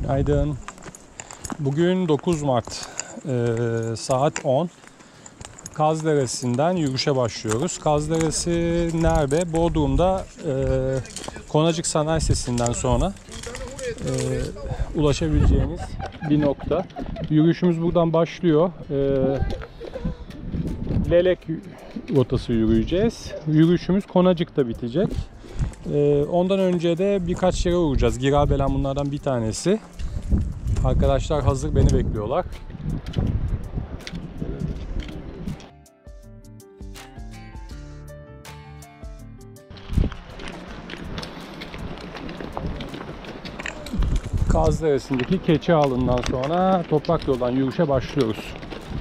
Günaydın. Bugün 9 Mart saat 10. Kaz Deresi'nden yürüyüşe başlıyoruz. Kaz Deresi nerede? Bodrum'da Konacık Sanayi Sitesi'nden sonra ulaşabileceğiniz bir nokta. Yürüyüşümüz buradan başlıyor. Lelek rotası yürüyeceğiz. Yürüyüşümüz Konacık'ta bitecek. Ondan önce de birkaç yere uğrayacağız. Girabelen bunlardan bir tanesi. Arkadaşlar hazır, beni bekliyorlar. Kaz Deresi'ndeki Keçi Ağlı'ndan sonra toprak yoldan yürüyüşe başlıyoruz.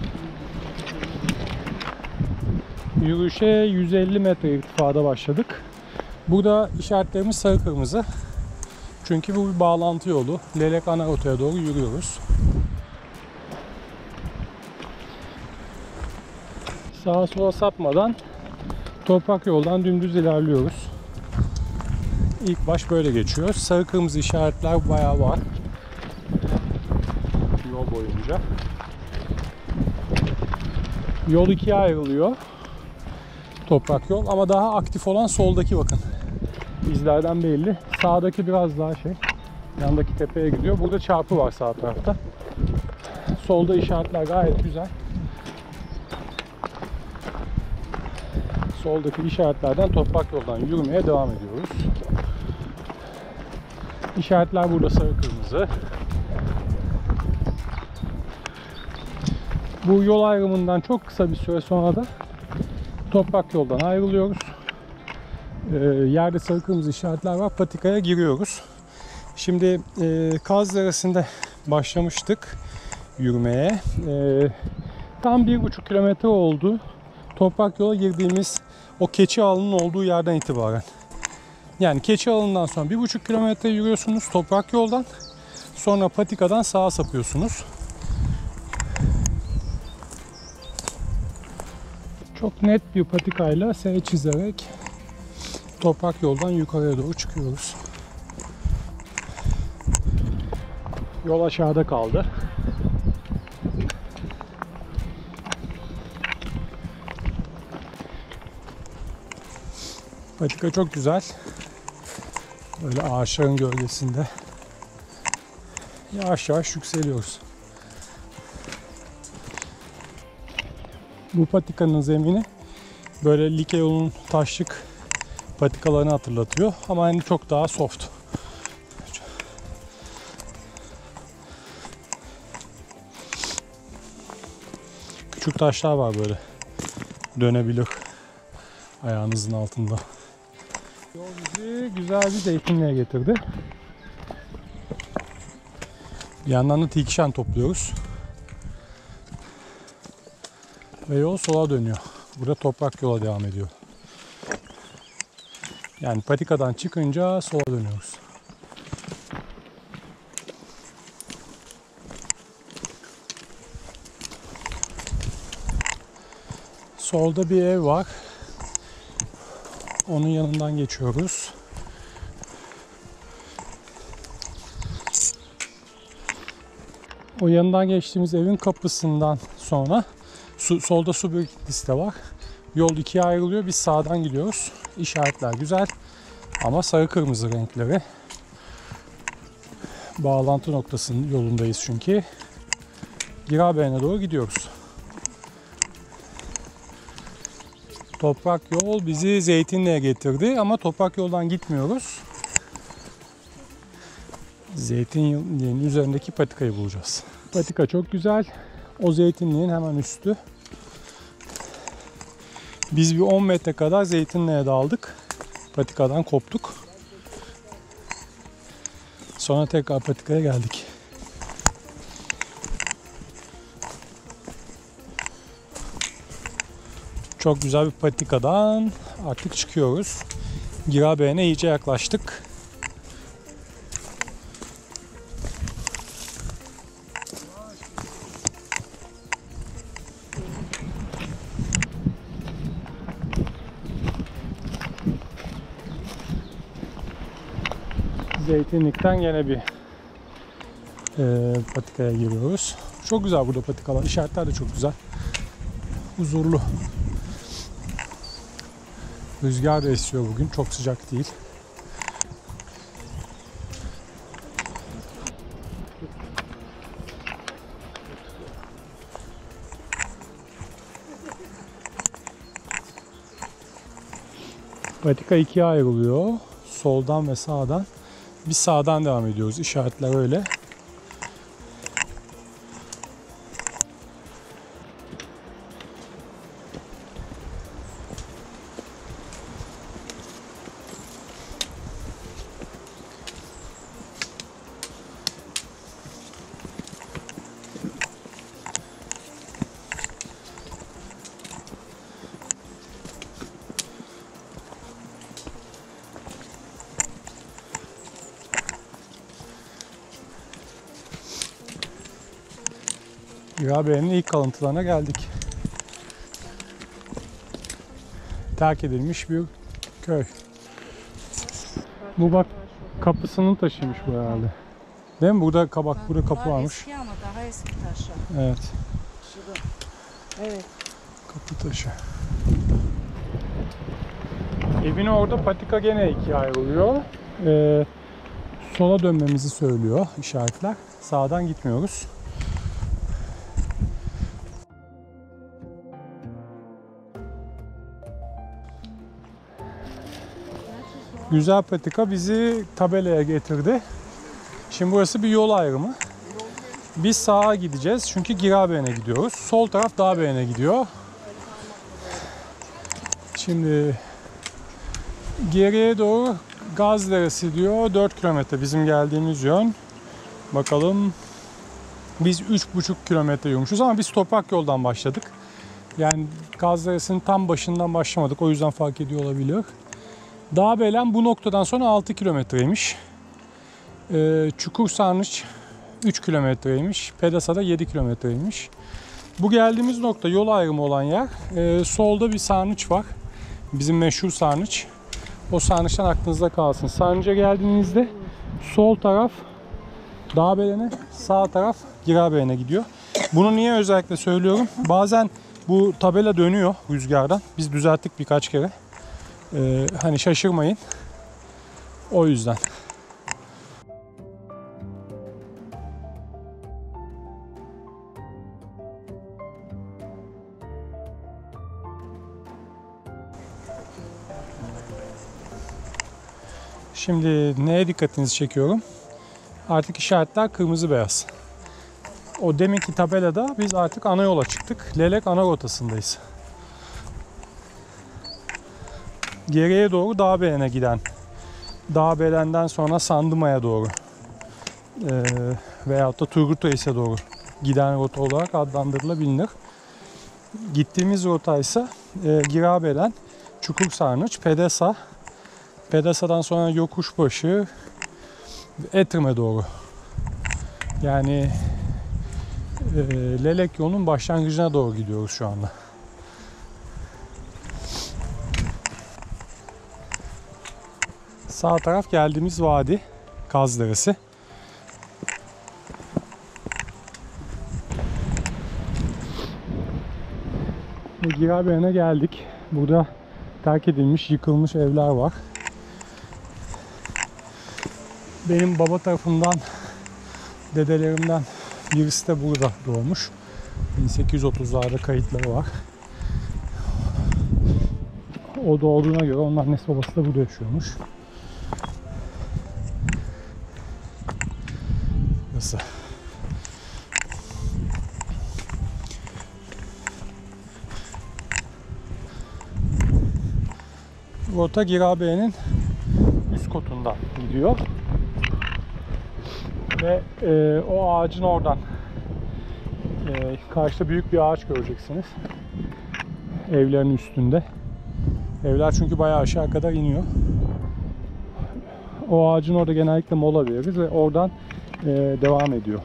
Yürüyüşe 150 metre irtifada başladık. Burada işaretlerimiz sarı kırmızı. Çünkü bu bir bağlantı yolu. Lelek ana rotaya doğru yürüyoruz. Sağa sola sapmadan toprak yoldan dümdüz ilerliyoruz. İlk baş böyle geçiyor. Sarı kırmızı işaretler bayağı var yol boyunca. Yol ikiye ayrılıyor. Toprak yol ama daha aktif olan soldaki, bakın. İzlerden belli. Sağdaki biraz daha yandaki tepeye gidiyor. Burada çarpı var sağ tarafta. Solda işaretler gayet güzel. Soldaki işaretlerden toprak yoldan yürümeye devam ediyoruz. İşaretler burada sarı kırmızı. Bu yol ayrımından çok kısa bir süre sonra da toprak yoldan ayrılıyoruz. Yerde sarı kırmızı işaretler var. Patikaya giriyoruz. Şimdi Kaz Deresi'nde başlamıştık yürümeye. Tam 1,5 kilometre oldu. Toprak yola girdiğimiz o Keçi Ağlı'nın olduğu yerden itibaren. Yani Keçi Ağlı'ndan sonra 1,5 kilometre yürüyorsunuz toprak yoldan. Sonra patikadan sağa sapıyorsunuz. Çok net bir patikayla S çizerek toprak yoldan yukarıya doğru çıkıyoruz. Yol aşağıda kaldı. Patika çok güzel. Böyle ağaçların gölgesinde. Yavaş yavaş yükseliyoruz. Bu patikanın zemini böyle like yolun taşlık patikalarını hatırlatıyor ama hani çok daha soft. Küçük taşlar var böyle. Dönebilir ayağınızın altında. Yol bizi güzel bir zeytinliğe getirdi. Bir yandan da tilkişen topluyoruz. Ve yol sola dönüyor. Burada toprak yola devam ediyor. Yani patikadan çıkınca sola dönüyoruz. Solda bir ev var. Onun yanından geçiyoruz. O yanından geçtiğimiz evin kapısından sonra solda su biriktisi de var. Yol ikiye ayrılıyor. Biz sağdan gidiyoruz. İşaretler güzel. Ama sarı kırmızı renkleri. Bağlantı noktasının yolundayız çünkü. Girabelen'e doğru gidiyoruz. Toprak yol bizi Zeytinli'ye getirdi ama toprak yoldan gitmiyoruz. Zeytinliğin üzerindeki patikayı bulacağız. Patika çok güzel. O zeytinliğin hemen üstü. Biz bir 10 metre kadar Zeytinli'ye daldık. Patikadan koptuk. Sonra tekrar patikaya geldik. Çok güzel bir patikadan artık çıkıyoruz. Girabelen'e iyice yaklaştık. Zeytinlikten gene bir patikaya giriyoruz. Çok güzel burada patikalar. İşaretler de çok güzel. Huzurlu. Rüzgar da esiyor bugün. Çok sıcak değil. Patika ikiye ayrılıyor. Soldan ve sağdan. Biz sağdan devam ediyoruz. İşaretler öyle. Girabe'nin ilk kalıntılarına geldik. Terk edilmiş bir köy. Bu bak kapısının taşıymış bu herhalde. Değil mi? Burada burada kapı varmış. Eski ama daha eski taşı. Evet. Şurada. Evet. Kapı taşı. Evin orada patika gene ikiye ayrılıyor. Sola dönmemizi söylüyor işaretler. Sağdan gitmiyoruz. Güzel patika bizi tabelaya getirdi. Şimdi burası bir yol ayrımı. Biz sağa gideceğiz çünkü Girabe'ne gidiyoruz. Sol taraf Dağbeğen'e gidiyor. Şimdi geriye doğru Gazderesi diyor. 4 kilometre bizim geldiğimiz yön. Bakalım, biz 3,5 kilometre yürümüşüz ama biz toprak yoldan başladık. Yani Gazderesi'nin tam başından başlamadık. O yüzden fark ediyor olabilir. Dağbelen bu noktadan sonra 6 kilometreymiş. Çukursarnıç 3 kilometreymiş. Pedasa da 7 kilometreymiş. Bu geldiğimiz nokta yol ayrımı olan yer. Solda bir sarnıç var. Bizim meşhur sarnıç. O sarnıçtan aklınızda kalsın. Sarnıca geldiğinizde sol taraf Dağbelen'e, sağ taraf Girabe'ne gidiyor. Bunu niye özellikle söylüyorum? Bazen bu tabela dönüyor rüzgardan. Biz düzelttik birkaç kere. Hani şaşırmayın. O yüzden. Şimdi neye dikkatinizi çekiyorum? Artık işaretler kırmızı beyaz. O deminki tabelada biz artık ana yola çıktık. Lelek ana rotasındayız. Geriye doğru Dağbelen'e giden, Dağbelen'den sonra Sandıma'ya doğru veyahut da Turgut Reis'e doğru giden rota olarak adlandırılabilir. Gittiğimiz rota ise Girabelen, Çukursarnıç, Pedasa, Pedasa'dan sonra Yokuşbaşı, Etrim'e doğru. Yani Lelek yolunun başlangıcına doğru gidiyoruz şu anda. Sağ taraf geldiğimiz vadi, Gazderesi. Girabe'ne geldik. Burada terk edilmiş, yıkılmış evler var. Benim baba tarafından, dedelerimden birisi de burada doğmuş. 1830'larda kayıtları var. O doğduğuna göre onun annesi babası da burada yaşıyormuş. Burası. Rota Girabe'nin üst kotundan gidiyor. Ve o ağacın oradan karşıda büyük bir ağaç göreceksiniz. Evlerin üstünde. Evler çünkü bayağı aşağı kadar iniyor. O ağacın orada genellikle mola veririz ve oradan devam ediyor.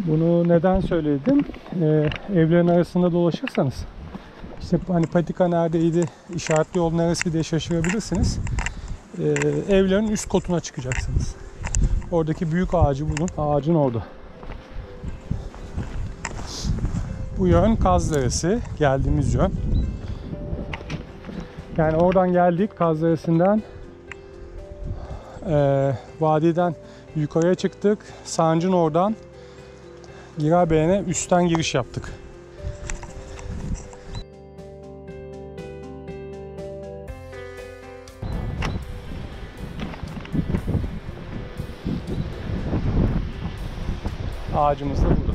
Bunu neden söyledim? Evlerin arasında dolaşırsanız işte hani patika neredeydi, işaretli yol neresi diye şaşırabilirsiniz. Evlerin üst kotuna çıkacaksınız. Oradaki büyük ağacı bulun. Ağacın orada. Bu yön Kaz Deresi. Geldiğimiz yön. Yani oradan geldik. Kaz Deresi'nden vadiden yukarıya çıktık. Sancın oradan Girabeyen'e üstten giriş yaptık. Ağacımız da burada.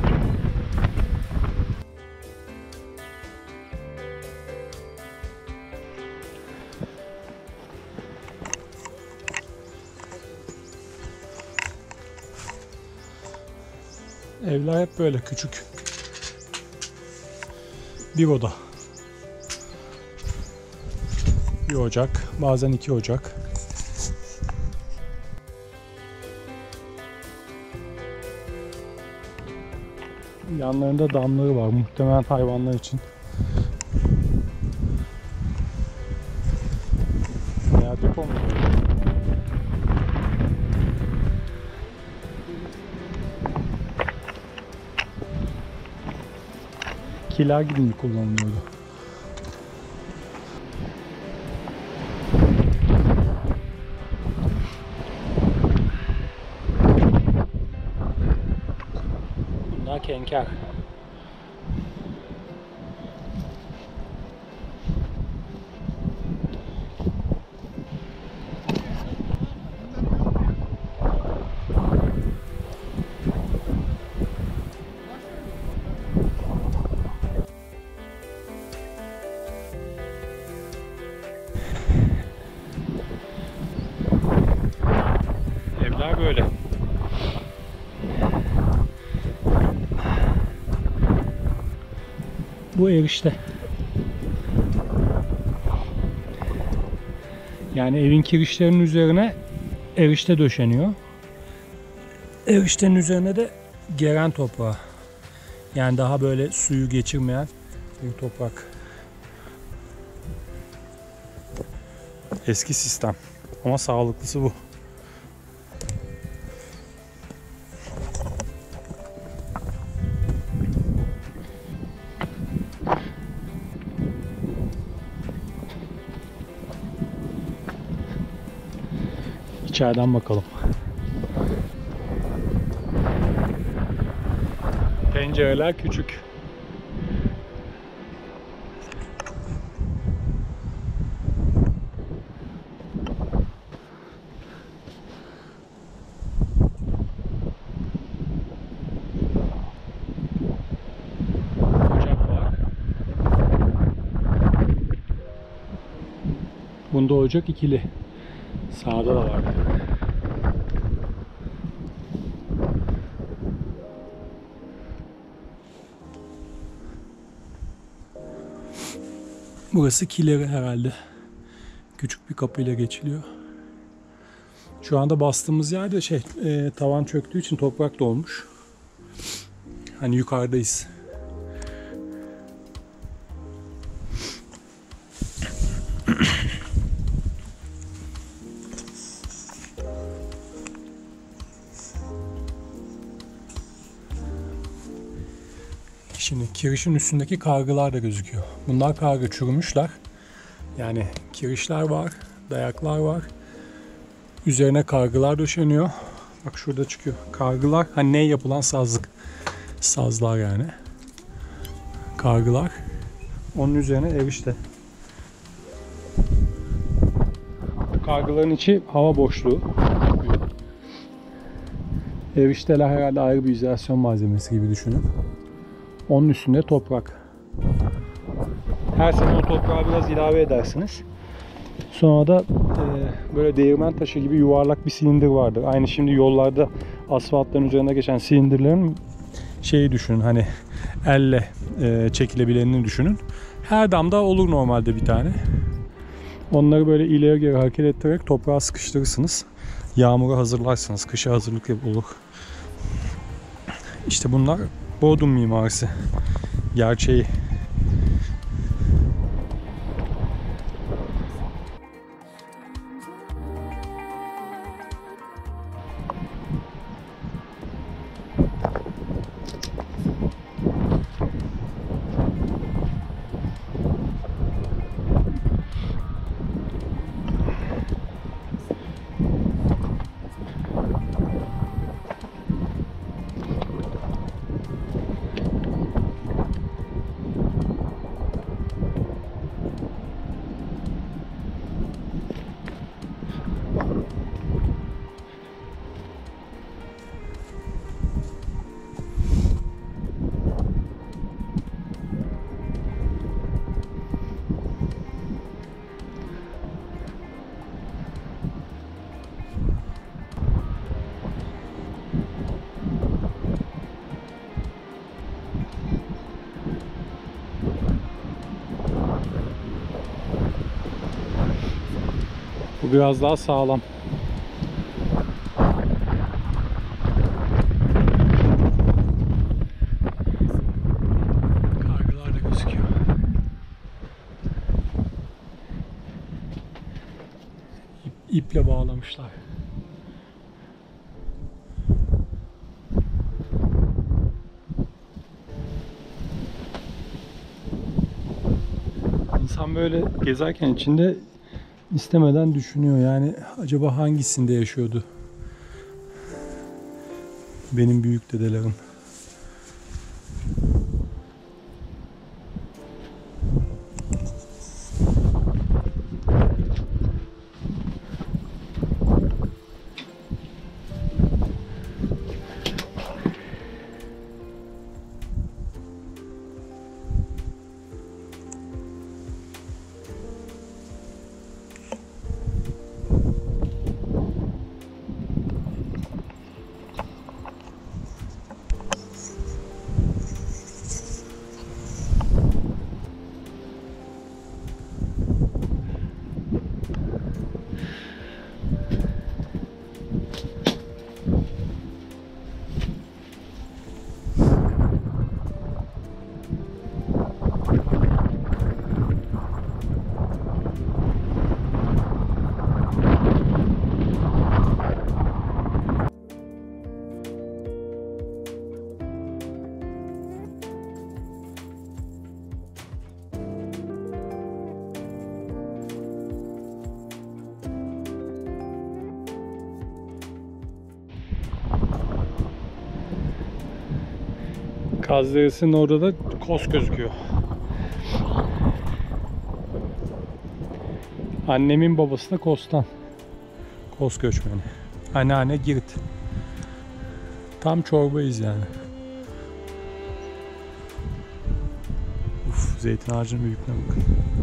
Evler hep böyle küçük. Bir oda. Bir ocak, bazen 2 ocak. Yanlarında damları var, muhtemelen hayvanlar için. Veya depo mu? Kiler gibi mi kullanılıyordu? Bunlar kenker. Evler böyle. Bu erişte. Yani evin kirişlerinin üzerine erişte döşeniyor. Eriştenin üzerine de geren toprağı. Yani daha böyle suyu geçirmeyen bir toprak. Eski sistem. Ama sağlıklısı bu. İçeriden bakalım. Pencereler küçük. Ocak var. Bunda ocak ikili. Sağda da var. Burası kileri herhalde. Küçük bir kapıyla geçiliyor. Şu anda bastığımız yerde tavan çöktüğü için toprak dolmuş. Hani yukarıdayız. Şimdi kirişin üstündeki kargılar da gözüküyor. Bunlar kargı, çürümüşler. Yani kirişler var, dayaklar var. Üzerine kargılar döşeniyor. Bak şurada çıkıyor. Kargılar, hani ne yapılan sazlık. Sazlar yani. Kargılar. Onun üzerine erişte. Kargıların içi hava boşluğu. Erişteler herhalde ayrı bir izolasyon malzemesi gibi düşünün. Onun üstünde toprak. Her sene o toprağa biraz ilave edersiniz. Sonra da böyle değirmen taşı gibi yuvarlak bir silindir vardır. Aynı şimdi yollarda asfaltların üzerinde geçen silindirlerin şeyi düşünün, hani elle çekilebilenini düşünün. Her damda olur normalde bir tane. Onları böyle ileri geri hareket ettirerek toprağa sıkıştırırsınız. Yağmura hazırlarsınız. Kışa hazırlık olur. İşte bunlar Bodrum mimarisi gerçeği. Bu biraz daha sağlam. Kargılar da gözüküyor. İple bağlamışlar. İnsan böyle gezerken içinde istemeden düşünüyor, yani acaba hangisinde yaşıyordu benim büyük dedelerim? Kaz Deresi'nin orada da Kos gözüküyor. Annemin babası da Kos'tan. Kos göçmeni. Anneanne Girit. Tam çorbayız yani. Uf, zeytin ağacının büyüklüğüne bakın.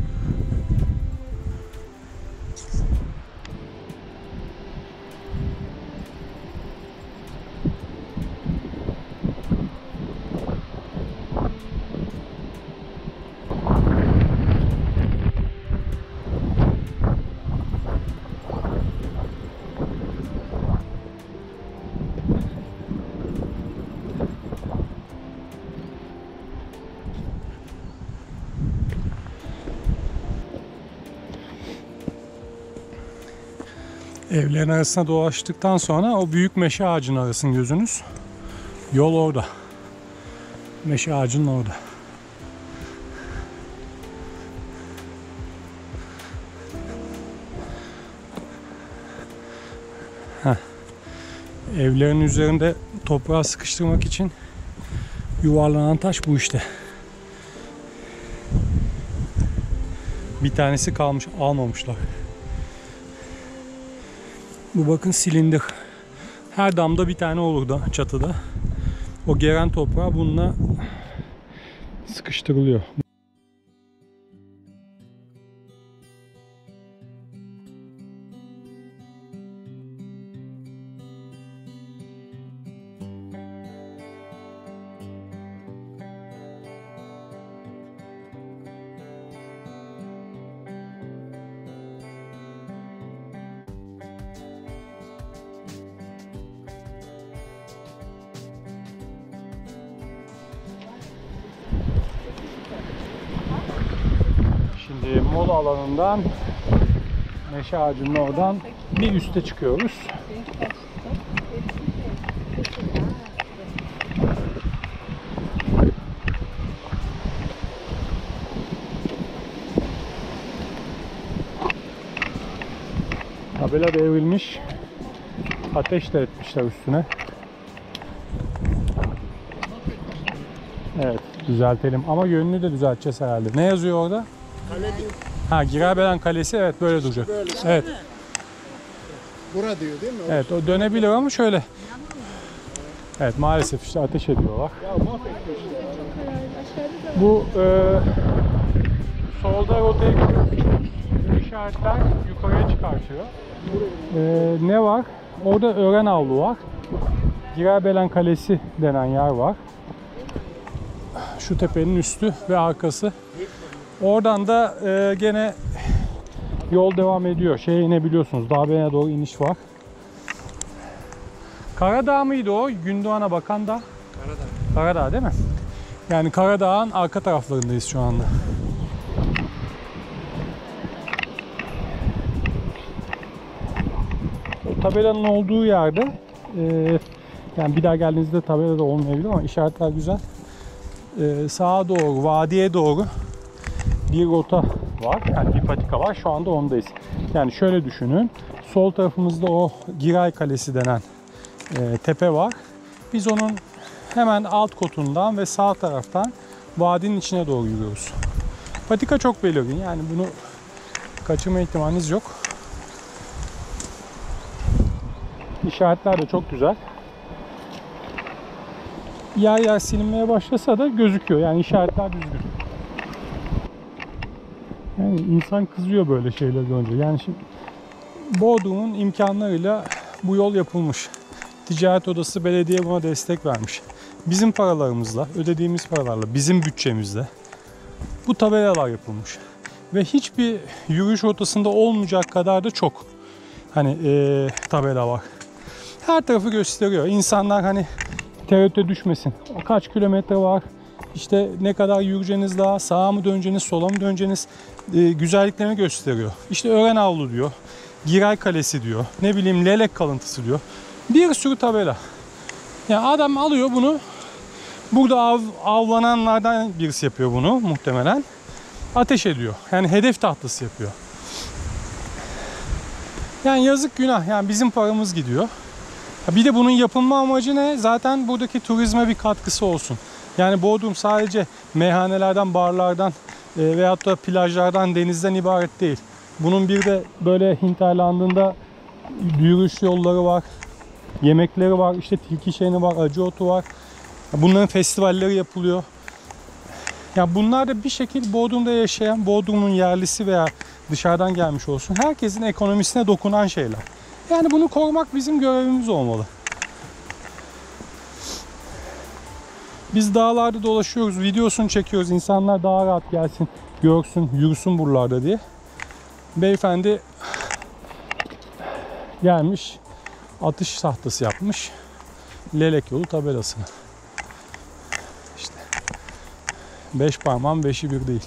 Evlerin arasına dolaştıktan sonra o büyük meşe ağacının arasını gözünüz. Yol orada. Meşe ağacının orada. Heh. Evlerin üzerinde toprağı sıkıştırmak için yuvarlanan taş bu işte. Bir tanesi kalmış, almamışlar. Bu bakın silindir. Her damda bir tane olur da çatıda. O gelen toprağı bununla sıkıştırılıyor. mola alanından meşe ağacının oradan bir üste çıkıyoruz. Tabela devrilmiş. Ateş de etmişler üstüne. Evet, düzeltelim. Ama yönünü de düzelteceğiz herhalde. Ne yazıyor orada? Ha, Giraybelen Kalesi, evet böyle duracak. Böyle. Evet. Bura diyor değil mi? Evet, o dönebilir ama şöyle. Evet, maalesef işte ateş ediyorlar. Ya mahvetmişler. Bu solda rotaya gidiyor. Bu işaretler yukarıya çıkartıyor. Ne var? Orada Ören Avlu var. Giraybelen Kalesi denen yer var. Şu tepenin üstü ve arkası. Oradan da gene yol devam ediyor. Şeye inebiliyorsunuz. Dağbelen'e doğru iniş var. Karadağ mıydı o? Gündoğan'a bakan da. Karadağ. Karadağ değil mi? Yani Karadağ'ın arka taraflarındayız şu anda. O tabelanın olduğu yerde yani bir daha geldiğinizde tabela da olmayabilir ama işaretler güzel. Sağa doğru, vadiye doğru bir rota var. Yani bir patika var. Şu anda ondayız. Yani şöyle düşünün. Sol tarafımızda o Giray Kalesi denen tepe var. Biz onun hemen alt kotundan ve sağ taraftan vadinin içine doğru yürüyoruz. Patika çok belirgin. Yani bunu kaçırma ihtimaliniz yok. İşaretler de çok güzel. Yer yer silinmeye başlasa da gözüküyor. Yani işaretler düzgün. Yani insan kızıyor böyle şeyler görünce. Yani şimdi Bodrum'un imkanlarıyla bu yol yapılmış. Ticaret Odası belediye buna destek vermiş. Bizim paralarımızla, ödediğimiz paralarla, bizim bütçemizle bu tabelalar yapılmış. Ve hiçbir yürüyüş rotasında olmayacak kadar da çok tabela var. Her tarafı gösteriyor. İnsanlar hani tereddüte düşmesin. O kaç kilometre var, işte ne kadar yürüyeceğiniz daha, sağa mı döneceğiniz, sola mı döneceğiniz güzelliklerini gösteriyor. İşte Ören Avlu diyor, Giray Kalesi diyor, ne bileyim Lelek kalıntısı diyor. Bir sürü tabela. Yani adam alıyor bunu, burada avlananlardan birisi yapıyor bunu muhtemelen. Ateş ediyor. Yani hedef tahtası yapıyor. Yani yazık günah. Yani bizim paramız gidiyor. Bir de bunun yapılma amacı ne? Zaten buradaki turizme bir katkısı olsun. Yani Bodrum sadece meyhanelerden, barlardan veyahut da plajlardan, denizden ibaret değil. Bunun bir de böyle hinterlandında yürüyüş yolları var, yemekleri var, işte tilki şehri var, acı otu var. Bunların festivalleri yapılıyor. Ya bunlar da bir şekilde Bodrum'da yaşayan, Bodrum'un yerlisi veya dışarıdan gelmiş olsun, herkesin ekonomisine dokunan şeyler. Yani bunu korumak bizim görevimiz olmalı. Biz dağlarda dolaşıyoruz, videosunu çekiyoruz. İnsanlar daha rahat gelsin, görsün, yürüsün buralarda diye. Beyefendi gelmiş, atış tahtası yapmış. Lelek yolu tabelasını. İşte 5 parmağın 5'i bir değil.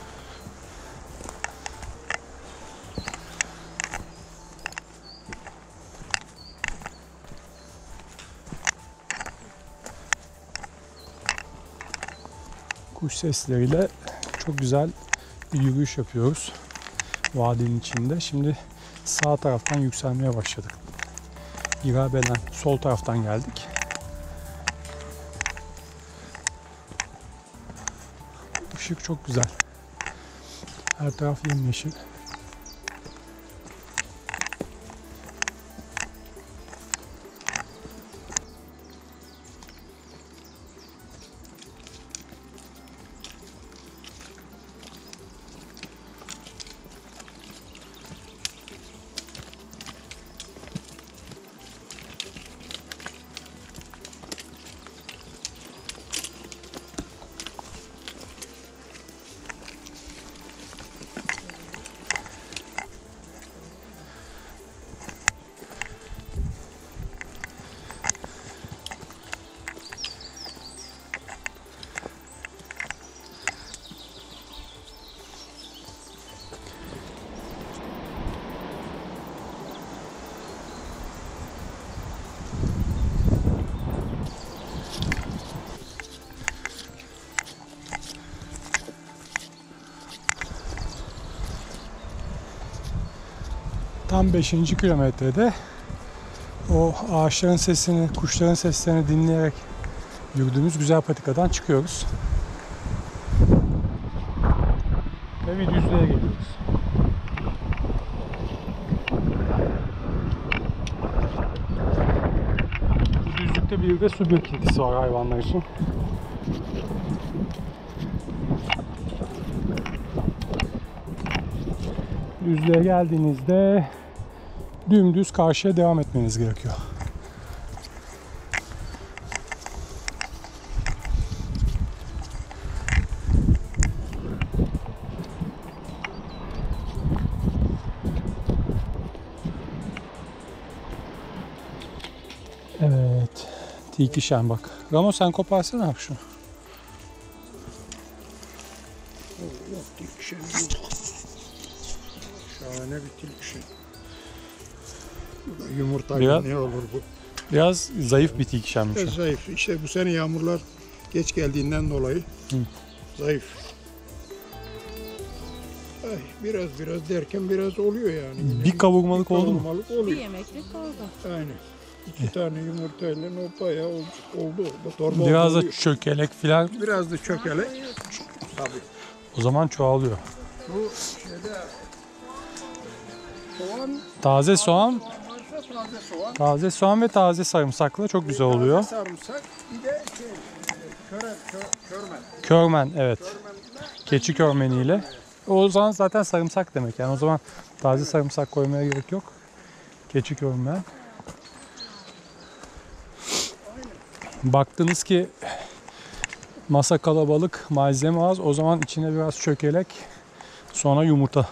Kuş sesleriyle çok güzel bir yürüyüş yapıyoruz vadinin içinde. Şimdi sağ taraftan yükselmeye başladık. Giraybelen sol taraftan geldik. Işık çok güzel. Her taraf yemyeşil. Tam 5. kilometrede o ağaçların sesini, kuşların seslerini dinleyerek yürüdüğümüz güzel patikadan çıkıyoruz. Ve bir düzlüğe geliyoruz. Bu düzlükte bir de su birikintisi var hayvanlar için. Düzlüğe geldiğinizde dümdüz karşıya devam etmeniz gerekiyor. Evet. Tilki şen bak. Ramo sen koparsana abi şunu. Yok tilkişen. Şahane bir tilkişen. Yumurta Biraz- ne olur bu? Biraz zayıf bir tilki şenmiş o. Zayıf. İşte bu sene yağmurlar geç geldiğinden dolayı zayıf. Ay, biraz derken biraz oluyor yani. Bir kavurmalık oldu mu? Kavurmalık Bir oluyor. yemeklik oldu. Aynen. 2 tane yumurtayla o bayağı oldu. Bu torba Biraz da oluyor. çökelek filan, Biraz da çökelek. Tabii. o zaman çoğalıyor. Bu şeyde soğan, Taze soğan, varsa taze soğan, taze soğan ve taze sarımsakla çok güzel oluyor. taze sarımsak, bir de körmen. Körmen, evet. Körmenle Keçi körmeniyle. O zaman zaten sarımsak demek. Yani o zaman taze sarımsak koymaya gerek yok. Keçi körmen. Baktınız ki masa kalabalık, malzeme az. O zaman içine biraz çökelek, sonra yumurta.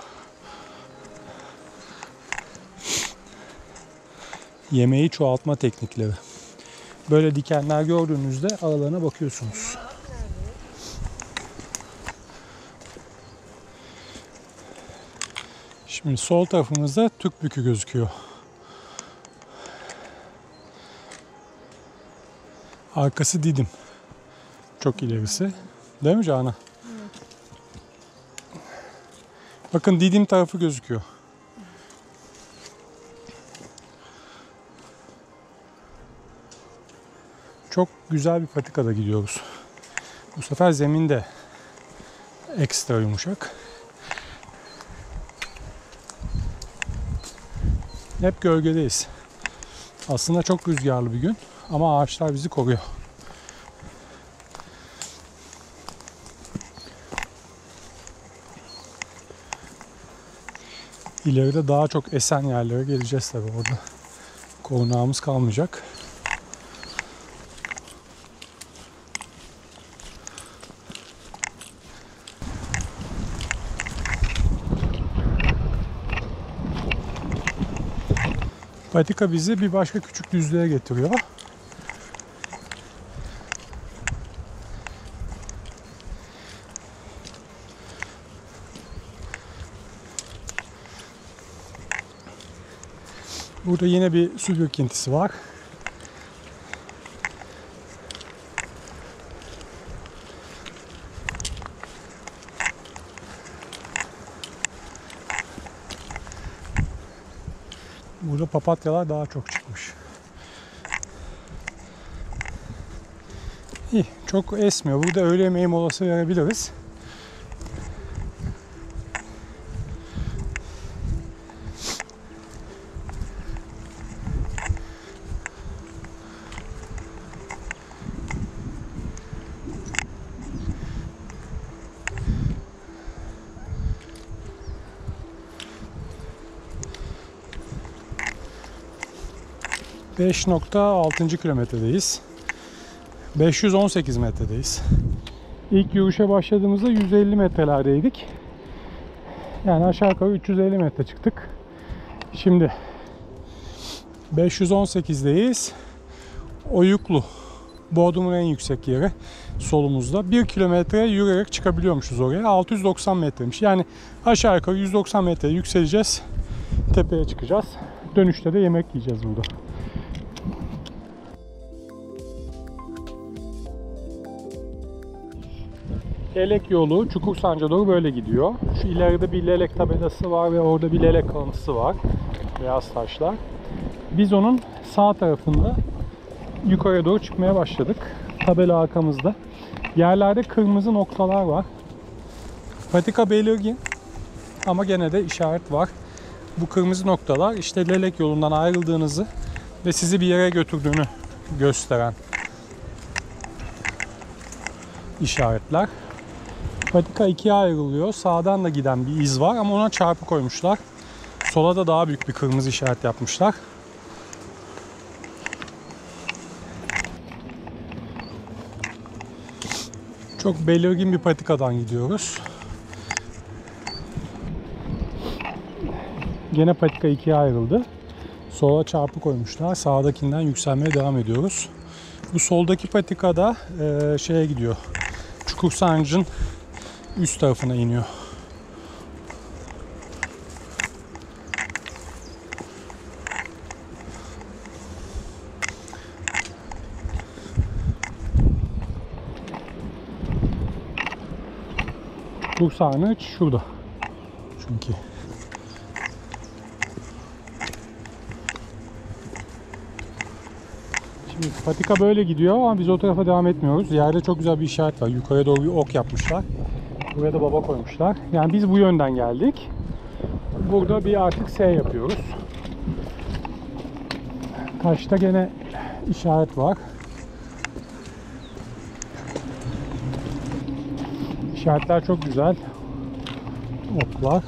Yemeği çoğaltma teknikleri. Böyle dikenler gördüğünüzde aralarına bakıyorsunuz. Şimdi sol tarafımızda Türkbükü gözüküyor. Arkası Didim. Çok ilerisi. Değil mi Canan? Bakın Didim tarafı gözüküyor. Çok güzel bir patikada gidiyoruz. Bu sefer zemin de ekstra yumuşak. Hep gölgedeyiz. Aslında çok rüzgarlı bir gün ama ağaçlar bizi koruyor. İleride daha çok esen yerlere geleceğiz tabii orada. Korunağımız kalmayacak. Patika bizi bir başka küçük düzlüğe getiriyor. Burada yine bir su birikintisi var. Burada papatyalar daha çok çıkmış. İyi, çok esmiyor. Burada öğle yemeği molası verebiliriz. ...5.6. kilometredeyiz. 518 metredeyiz. İlk yürüyüşe başladığımızda 150 metrelerdeydik. Yani aşağı yukarı 350 metre çıktık. Şimdi 518'deyiz. Oyuklu. Bodrum'un en yüksek yeri solumuzda. 1 kilometre yürüyerek çıkabiliyormuşuz oraya. 690 metremiş. Yani aşağı yukarı 190 metre yükseleceğiz. Tepeye çıkacağız. Dönüşte de yemek yiyeceğiz burada. Lelek yolu Çukursanc'a doğru böyle gidiyor. Şu ileride bir Lelek tabelası var ve orada bir Lelek kalıntısı var. Beyaz taşlar. Biz onun sağ tarafında yukarıya doğru çıkmaya başladık. Tabela arkamızda. Yerlerde kırmızı noktalar var. Patika belirgin ama gene de işaret var. Bu kırmızı noktalar işte Lelek yolundan ayrıldığınızı ve sizi bir yere götürdüğünü gösteren işaretler. Patika ikiye ayrılıyor. Sağdan da giden bir iz var ama ona çarpı koymuşlar. Sola da daha büyük bir kırmızı işaret yapmışlar. Çok belirgin bir patikadan gidiyoruz. Gene patika ikiye ayrıldı. Sola çarpı koymuşlar. Sağdakinden yükselmeye devam ediyoruz. Bu soldaki patikada şeye gidiyor. Çukursanc'ın üst tarafına iniyor. Çukursarnıç şurada. Çünkü. Şimdi patika böyle gidiyor ama biz o tarafa devam etmiyoruz. Yerde çok güzel bir işaret var. Yukarıya doğru bir ok yapmışlar. Buraya da baba koymuşlar. Yani biz bu yönden geldik. Burada bir artık S yapıyoruz. Taşta gene işaret var. İşaretler çok güzel. Oklar.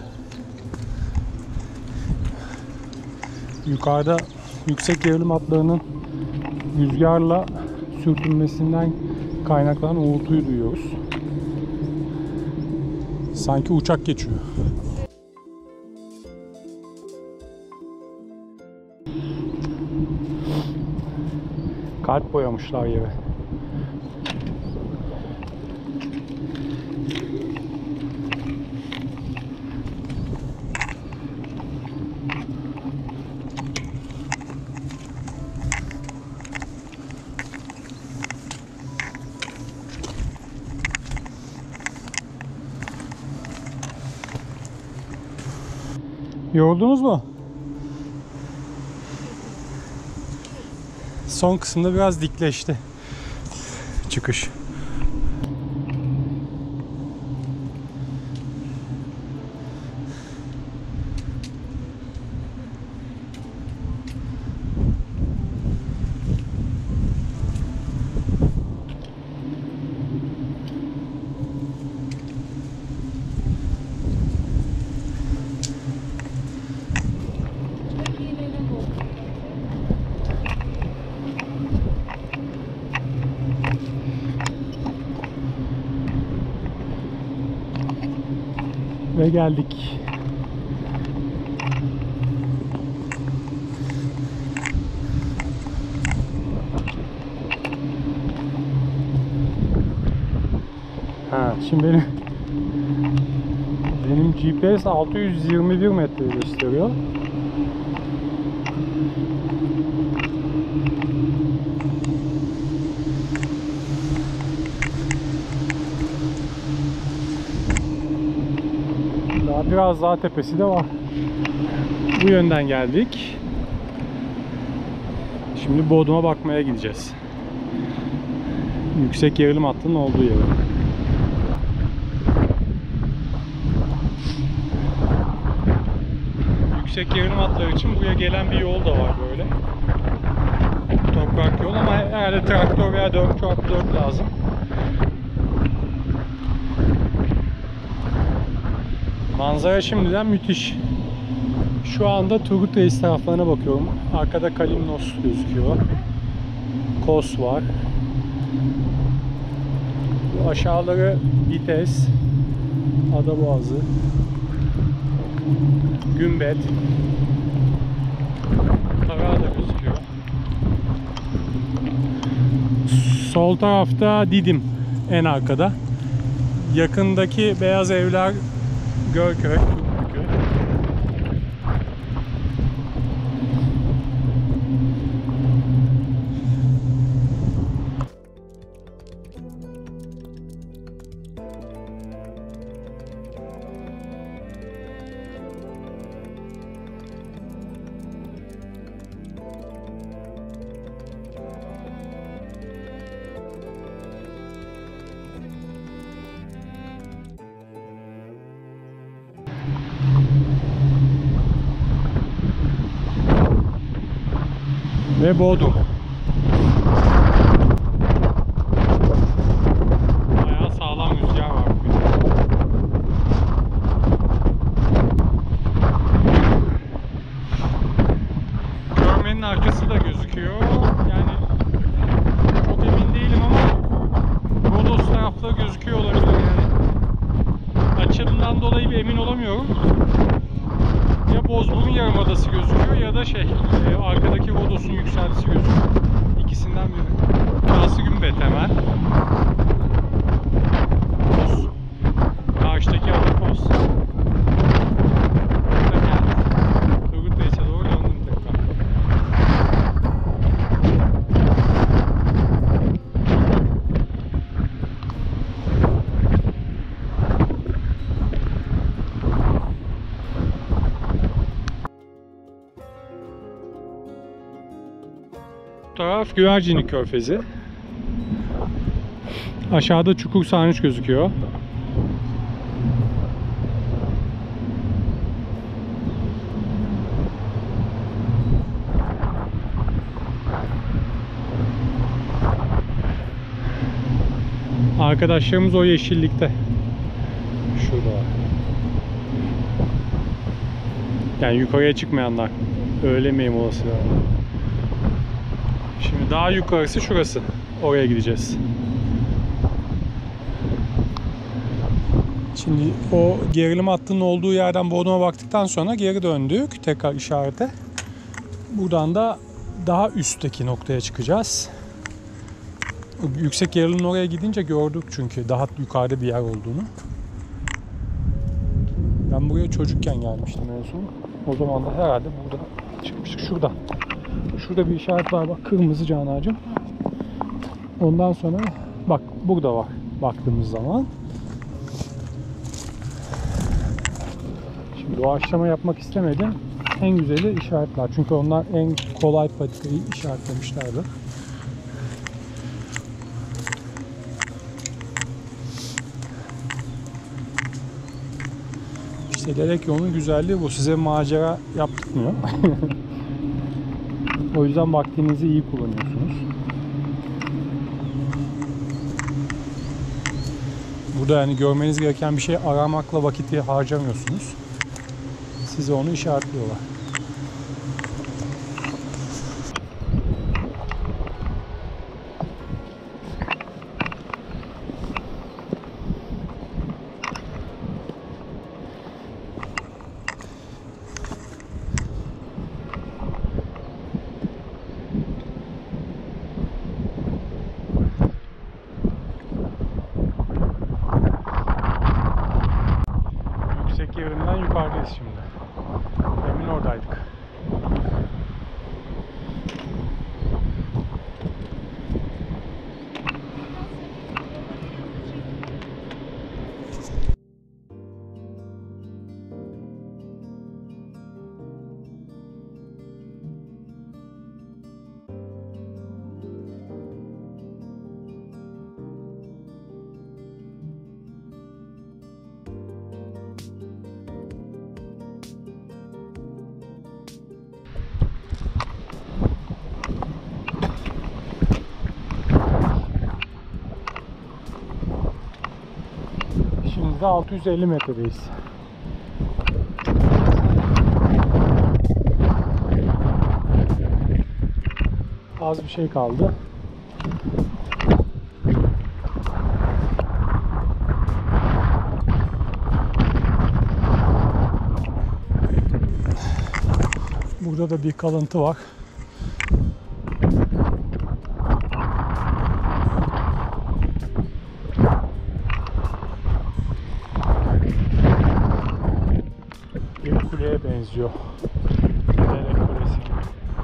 Yukarıda yüksek gerilim hatlarının rüzgarla sürtünmesinden kaynaklanan uğultuyu duyuyoruz. Sanki uçak geçiyor. Kalp boyamışlar yere. Yoruldunuz mu? Son kısımda biraz dikleşti çıkış. Ve geldik. Şimdi benim GPS 621 metre gösteriyor. Biraz daha tepesi de var. Bu yönden geldik. Şimdi Bodrum'a bakmaya gideceğiz. Yüksek gerilim hattının olduğu yere. Yüksek gerilim hatları için buraya gelen bir yol da var böyle. Toprak yol ama herhalde traktör veya 4x4 lazım. Manzara şimdiden müthiş. Şu anda Turgut Reis taraflarına bakıyorum. Arkada Kalimnos gözüküyor. Kos var. Bu aşağıları Bites, Adaboğazı, Gümbet, Karadağ gözüküyor. Sol tarafta Didim en arkada. Yakındaki beyaz evler Gölköy, Kutluköy. ve Bodrum. Bayağı sağlam rüzgar var bugün. Görmenin arkası da gözüküyor. Yani çok emin değilim ama Rodos tarafları gözüküyor olabilir yani. Açımdan dolayı bir emin olamıyorum. Ya Bozburun Yarımadası gözüküyor ya da arkadaki Rodos'un yükseltisi gözüküyor. İkisinden biri. Burası Gümbet hemen. Kos. Karşıdaki adı Kos. Burada geldim. Turgut Reis'e doğru döndüm tekrar. Bu taraf Güvercinlik Körfezi. Aşağıda Çukur Sarnıç gözüküyor. Arkadaşlarımız o yeşillikte. Şurada. Yani yukarıya çıkmayanlar. Öğle yemeği molası yani. Şimdi daha yukarısı şurası. Oraya gideceğiz. Şimdi o gerilim hattının olduğu yerden Bodrum'a baktıktan sonra geri döndük. Tekrar işarete. Buradan da daha üstteki noktaya çıkacağız. Yüksek gerilimin oraya gidince gördük çünkü daha yukarıda bir yer olduğunu. Ben buraya çocukken gelmiştim en son. O zaman da herhalde burada çıkmıştık. Şurada. Şurada bir işaret var bak, kırmızı Canacığım. Ondan sonra bak burada var baktığımız zaman. Şimdi doğaçlama yapmak istemedim. En güzeli işaretler. Çünkü onlar en kolay patikayı işaretlemişlerdi. İşte Derek yolunun güzelliği bu. Size macera yaptırmıyor. O yüzden vaktinizi iyi kullanıyorsunuz. Burada yani görmeniz gereken bir şey aramakla vakiti harcamıyorsunuz. Size onu işaretliyorlar. Yüksek yerinden yukarıdayız şimdi. Demin oradaydık. Şimdi de 650 metredeyiz. Az bir şey kaldı. Burada da bir kalıntı var. Bir kuleye benziyor. Derek Kulesi gibi.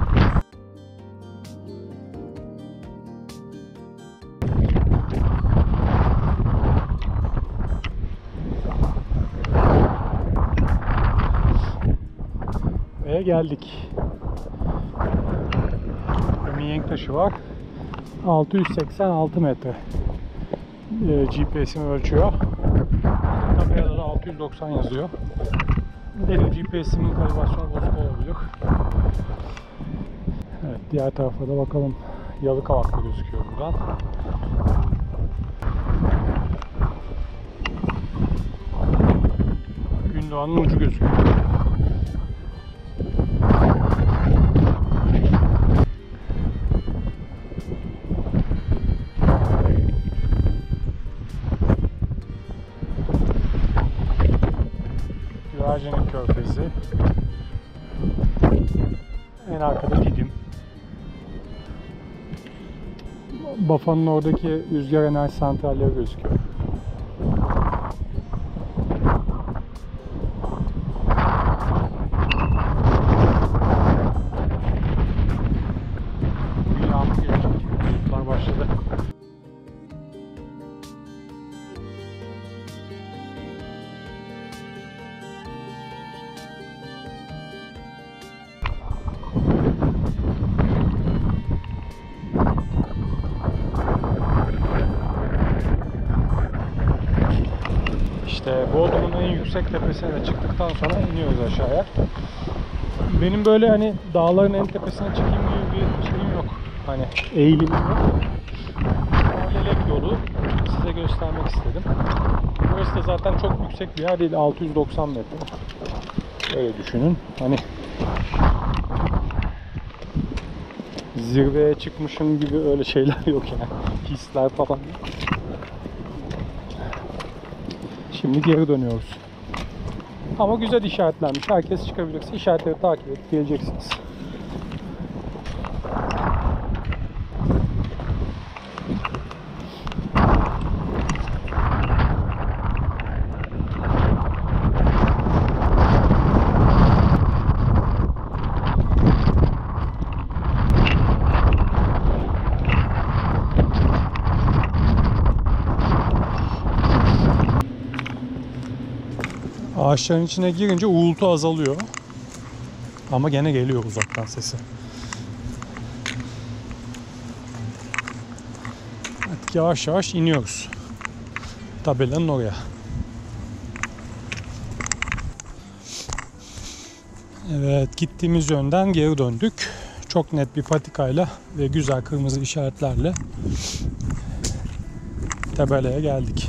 Ve geldik. Mihenk taşı var. 686 metre. GPS'imi ölçüyor. Tabelada da 690 yazıyor. Benim GPS'imin kalibrasyonu bozuk olabilir. Evet, Diğer tarafa da bakalım. Yalıkavak da gözüküyor buradan. Gündoğan'ın ucu gözüküyor. Güvercinek Körfezi. En arkada Didim. Bafa'nın oradaki rüzgar enerji santralleri gözüküyor. Yağmur gelecek. Bulutlar başladı. İşte Bodrum'un en yüksek tepesine de çıktıktan sonra iniyoruz aşağıya. Benim böyle hani dağların en tepesine çıkayım gibi bir şeyim yok. Hani eğilimim yok. Lelek yolu size göstermek istedim. Burası da zaten çok yüksek bir yer değil. 690 metre. Öyle düşünün. Hani zirveye çıkmışım gibi öyle şeyler yok yani. Hisler falan yok. Şimdi geri dönüyoruz. Ama güzel işaretlenmiş. Herkes çıkabilirse işaretleri takip edip geleceksiniz. Ağaçların içine girince uğultu azalıyor. Ama gene geliyor uzaktan sesi. Artık yavaş yavaş iniyoruz. Tabelanın oraya. Evet, gittiğimiz yönden geri döndük. Çok net bir patikayla ve güzel kırmızı işaretlerle tabelaya geldik.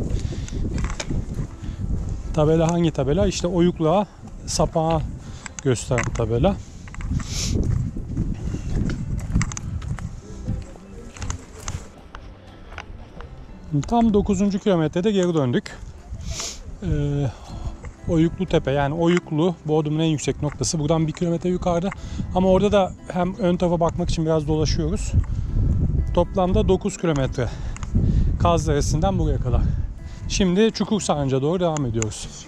Tabela hangi tabela? İşte oyukluğa sapağı gösteren tabela. Tam 9. kilometrede geri döndük. Oyuklu Tepe, yani Oyuklu Bodrum'un en yüksek noktası. Buradan 1 kilometre yukarıda. Ama orada da hem ön tarafa bakmak için biraz dolaşıyoruz. Toplamda 9 kilometre. Kaz Deresi'nden buraya kadar. Şimdi Çukursarnıc'a doğru devam ediyoruz.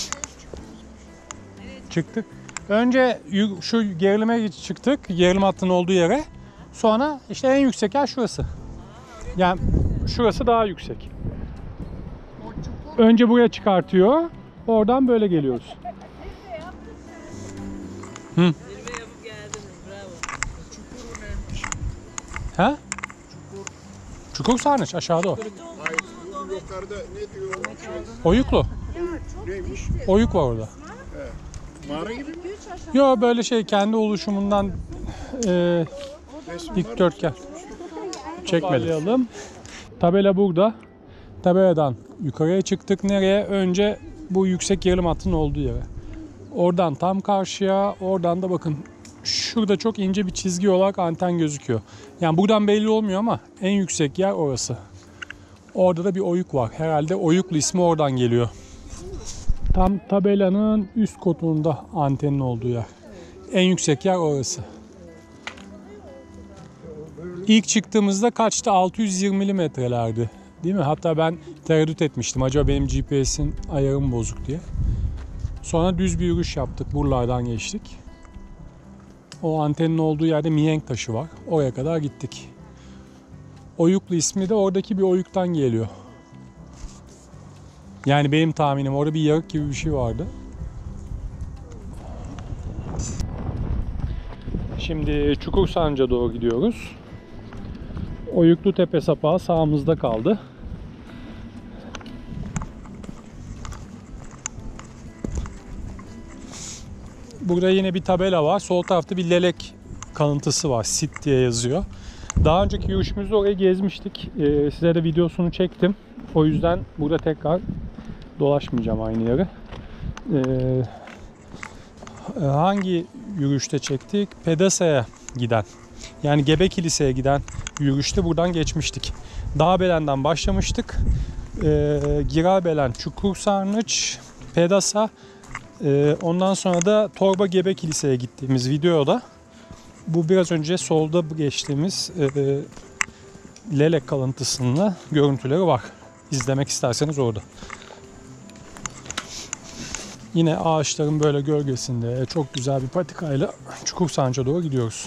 Çıktık. Önce şu gerilime çıktık. Gerilim hattının olduğu yere. Sonra işte en yüksek yer şurası. Yani şurası daha yüksek. Önce buraya çıkartıyor. Oradan böyle geliyoruz. Hı. Ha? Çukursarnıç aşağıda o. Hayır, bu yukarıda ne diyor? Oyuklu. Neymiş? Oyuk var orada. Mağara gibi mi? Yo, böyle şey kendi oluşumundan dikdörtgen. Çekmedim. Tabela burada. Tabeladan yukarıya çıktık. Nereye? Önce bu yüksek gerilim hattının olduğu yere. Oradan tam karşıya. Oradan da bakın şurada çok ince bir çizgi olarak anten gözüküyor. Yani buradan belli olmuyor ama en yüksek yer orası. Orada da bir oyuk var. Herhalde Oyuklu ismi oradan geliyor. Tam tabelanın üst kotunda antenin olduğu yer. En yüksek yer orası. İlk çıktığımızda kaçtı? 620'li metrelerdi. Değil mi? Hatta ben tereddüt etmiştim. Acaba benim GPS'in ayarım bozuk diye. Sonra düz bir yürüyüş yaptık. Buralardan geçtik. O antenin olduğu yerde mihenk taşı var. Oraya kadar gittik. Oyuklu ismi de oradaki bir oyuktan geliyor. Yani benim tahminim orada bir yarık gibi bir şey vardı. Şimdi Çukursarnıc'a doğru gidiyoruz. Oyuklu Tepe sapağı sağımızda kaldı. Burada yine bir tabela var. Sol tarafta bir lelek kalıntısı var. Sit diye yazıyor. Daha önceki yürüyüşümüzde orayı gezmiştik. Size de videosunu çektim. O yüzden burada tekrar dolaşmayacağım aynı yere. Hangi yürüyüşte çektik? Pedasa'ya giden, yani Gebe Kilise'ye giden yürüyüşte buradan geçmiştik. Dağbelen'den başlamıştık. Girabelen, Çukursarnıç, Pedasa, ondan sonra da Torba Gebe Kilise'ye gittiğimiz videoda bu biraz önce solda geçtiğimiz Lelek kalıntısının görüntüleri var. İzlemek isterseniz orada. Yine ağaçların böyle gölgesinde çok güzel bir patikayla Çukursancı'ya doğru gidiyoruz.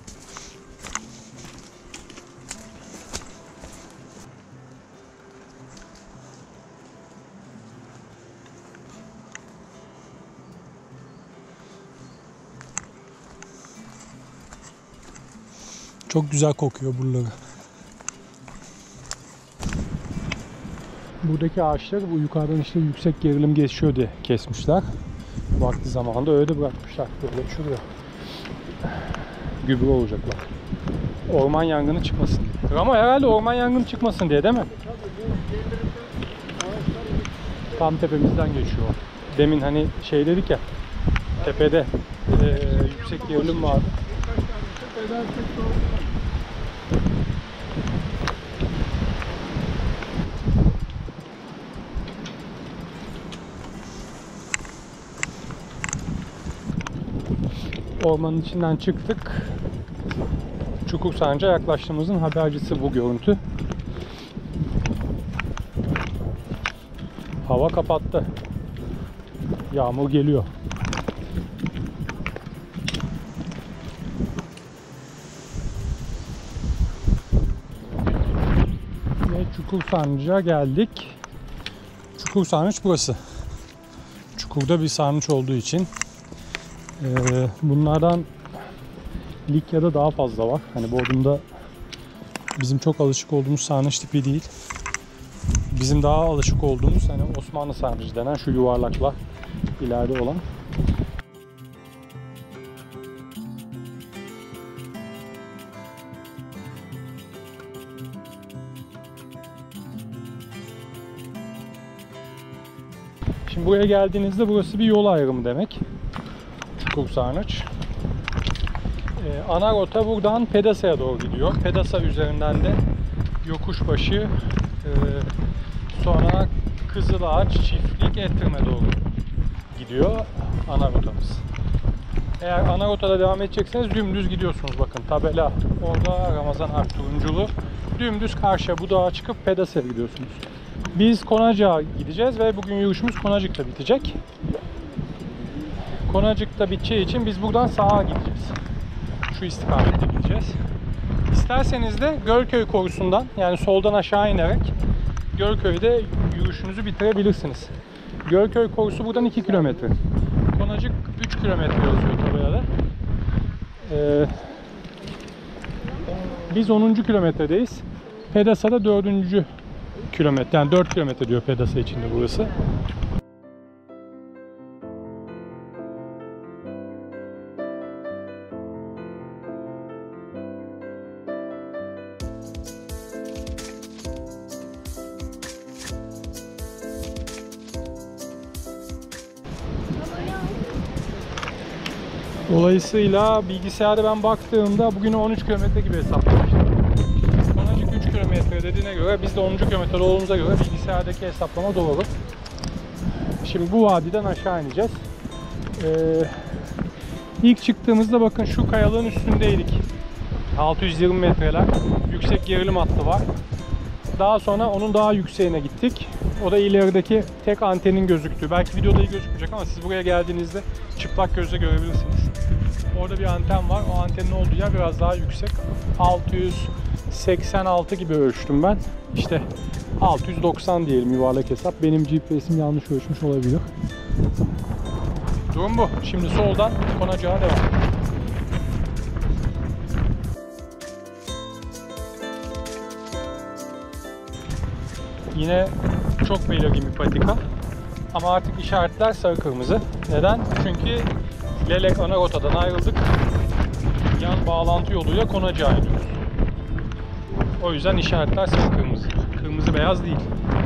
Çok güzel kokuyor buraları. Buradaki ağaçları bu yukarıdan işte yüksek gerilim geçiyor diye kesmişler. Vakti zamanında öyle de bırakmışlar. Böyle şuraya. Gübre olacaklar. Orman yangını çıkmasın diye. Ama herhalde orman yangını çıkmasın diye değil mi? Tam tepemizden geçiyor. Demin hani şey dedik ya, tepede yüksek gerilim vardı. Ormanın içinden çıktık. Çukursancı'ya yaklaştığımızın habercisi bu görüntü. Hava kapattı. Yağmur geliyor. Ve Çukursancı'ya geldik. Çukursarnıç burası. Çukurda bir sarnıç olduğu için bunlardan Likya'da daha fazla var. Hani Bodrum'da bizim çok alışık olduğumuz sarnıç tipi değil. Bizim daha alışık olduğumuz hani Osmanlı sarnıcı denen şu yuvarlaklar ileride olan. Şimdi buraya geldiğinizde burası bir yol ayrımı demek. Çukursarnıç. Ana rota buradan Pedasa'ya doğru gidiyor. Pedasa üzerinden de Yokuşbaşı, sonra Kızılağaç, Çiftlik, Ettirme doğru gidiyor ana rotamız. Eğer ana rotada devam edecekseniz dümdüz gidiyorsunuz. Bakın tabela orada, Ramazan Alp turunculu. Dümdüz karşıya bu dağa çıkıp Pedasa'ya gidiyorsunuz. Biz Konacık'a gideceğiz ve bugün yürüyüşümüz Konacık'ta bitecek. Konacık'ta biteceği için biz buradan sağa gideceğiz. Şu istikamette gideceğiz. İsterseniz de Gölköy korusundan, yani soldan aşağı inerek Gölköy'de yürüyüşünüzü bitirebilirsiniz. Gölköy korusu buradan 2 kilometre. Konacık 3 kilometre yazıyor tabelada. Biz 10. kilometredeyiz. Pedasa'da 4. kilometre, yani 4 kilometre diyor Pedasa içinde burası. Dolayısıyla bilgisayarda ben baktığımda bugün 13 kilometre gibi hesaplamıştım. Konacık 3 kilometre dediğine göre biz de 10. kilometrede olduğumuza göre bilgisayardaki hesaplama doğru. Şimdi bu vadiden aşağı ineceğiz. İlk çıktığımızda bakın şu kayalığın üstündeydik. 620 metreler. Yüksek gerilim hattı var. Daha sonra onun daha yükseğine gittik. O da ilerideki tek antenin gözüktüğü. Belki videoda iyi gözükmeyecek ama siz buraya geldiğinizde çıplak gözle görebilirsiniz. Orada bir anten var. O antenin olduğu yer biraz daha yüksek. 686 gibi ölçtüm ben. İşte 690 diyelim yuvarlak hesap. Benim GPS'im yanlış ölçmüş olabilir. Durum bu. Şimdi soldan Konacık'a devam. Yine çok belirgin bir patika. Ama artık işaretler sarı kırmızı. Neden? Çünkü Lelek ana rotadan ayrıldık. yan bağlantı yoluyla konacağı iniyoruz. O yüzden işaretler sarı kırmızı. Kırmızı beyaz değil.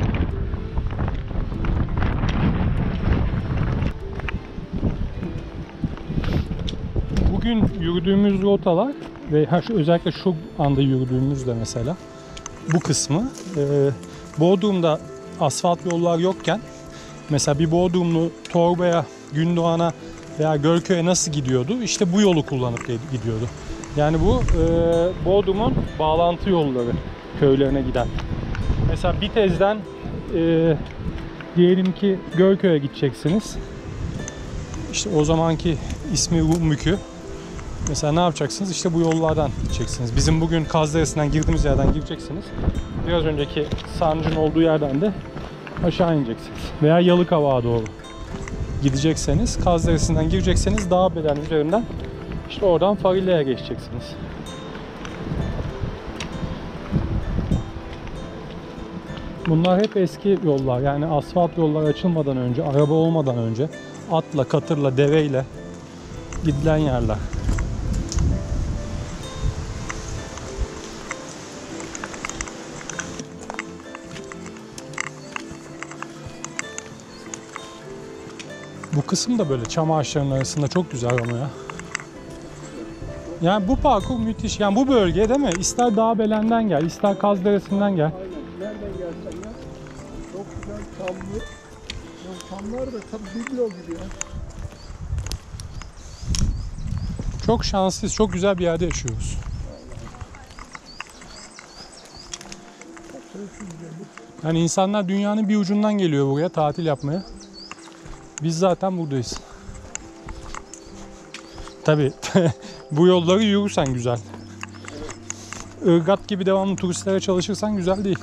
Bugün yürüdüğümüz rotalar ve özellikle şu anda yürüdüğümüzde mesela bu kısmı Bodrum'da asfalt yollar yokken mesela bir Bodrumlu Torba'ya, Gündoğan'a veya Gölköy'e nasıl gidiyordu? İşte bu yolu kullanıp gidiyordu. Yani bu Bodrum'un bağlantı yolları köylerine giden. Mesela Bitez'den diyelim ki Gölköy'e gideceksiniz. İşte o zamanki ismi Rummükü. Mesela ne yapacaksınız? İşte bu yollardan gideceksiniz. Bizim bugün Kaz Deresi'nden girdiğimiz yerden gireceksiniz. Biraz önceki sancın olduğu yerden de aşağı ineceksiniz. Veya Yalıkavak'a doğru gidecekseniz, Kaz Deresi'nden girecekseniz Dağbelen üzerinden işte oradan Farilya'ya geçeceksiniz. Bunlar hep eski yollar. Yani asfalt yollar açılmadan önce, araba olmadan önce atla, katırla, deveyle gidilen yerler. Bu kısım da böyle çam ağaçlarının arasında çok güzel ama ya. Yani bu parkur müthiş. Yani bu bölge değil mi? İster Dağbelen'den gel, ister Kaz Deresi'nden gel. Aynen. Nereden gelsen ya. Çok güzel çamlı. Ya çamlar da tabii biblo gibi ya. Çok şanslıyız, çok güzel bir yerde yaşıyoruz. Yani insanlar dünyanın bir ucundan geliyor buraya tatil yapmaya. Biz zaten buradayız. Tabii bu yolları yürürsen güzel. Irgat gibi devamlı turistlere çalışırsan güzel değil.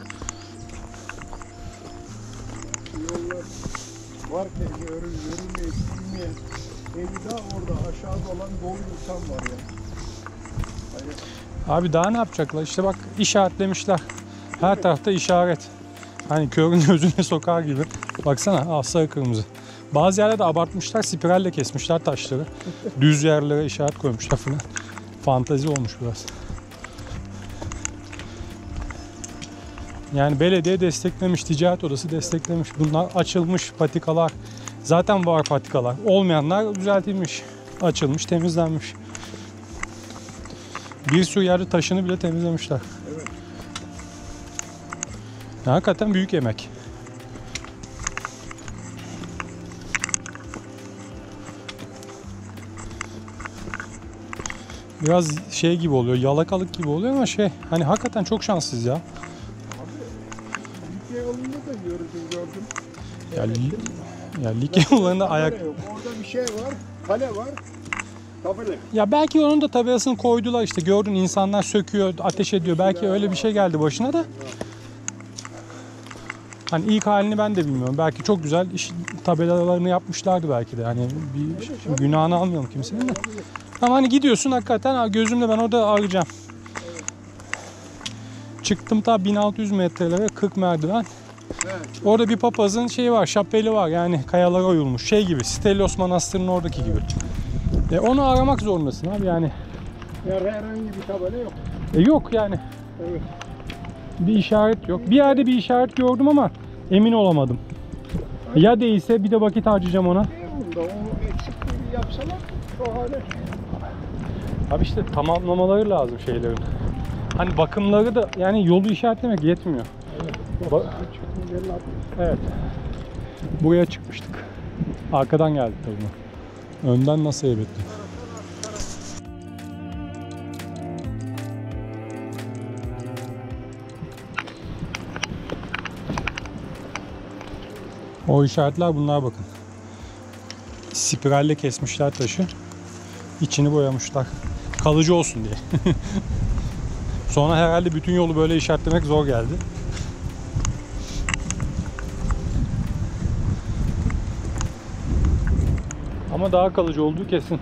Yollar varken yürümeye, bilmeyen, evi daha orada aşağıda olan dolu insan var ya. Hayır. Abi daha ne yapacaklar? İşte bak işaretlemişler. Her tarafta işaret. Hani körün gözüne sokar gibi. Baksana sarı kırmızı. Bazı yerlerde abartmışlar, spiralle kesmişler taşları. Düz yerlere işaret koymuşlar falan. Fantezi olmuş biraz. Yani belediye desteklemiş, ticaret odası desteklemiş. Bunlar açılmış patikalar. Zaten var patikalar. Olmayanlar düzeltilmiş, açılmış, temizlenmiş. Bir sürü yerde taşını bile temizlemişler. Evet. Hakikaten büyük emek. Biraz şey gibi oluyor, yalakalık gibi oluyor ama hani hakikaten çok şanssız ya. Likya yolunda da gördüm. Ya Likya yollarında ayak... Yok. Orada bir şey var, kale var. Tabela. Ya belki onun da tabelasını koydular işte gördün insanlar söküyor, ateş ediyor. Belki öyle bir şey geldi başına da. Hani ilk halini ben de bilmiyorum. Belki çok güzel tabelalarını yapmışlardı belki de. Hani şimdi günahını almayalım kimsenin de. Ama hani gidiyorsun hakikaten gözümle ben orada arayacağım. Çıktım ta 1600 metrelere 40 merdiven. Evet. Orada bir papazın şeyi var, şapeli var yani kayalara oyulmuş. Şey gibi, Stelios Manastırı'nın oradaki gibi. Onu aramak zorundasın abi yani. Yani herhangi bir tabela yok. Yok yani. Evet. Bir işaret yok. Bir yerde bir işaret gördüm ama emin olamadım. Ya değilse bir de vakit harcayacağım ona. Bunda onu eksikliği yapsalar şu hale. Abi işte tamamlamaları lazım şeylerin. Hani bakımları da yani yolu işaretlemek yetmiyor. Evet. Evet. Buraya çıkmıştık. Arkadan geldik tabii. Önden nasıl heybetli. O işaretler bunlar bakın. Spiralle kesmişler taşı. İçini boyamışlar. Kalıcı olsun diye. Sonra herhalde bütün yolu böyle işaretlemek zor geldi. Ama daha kalıcı olduğu kesin.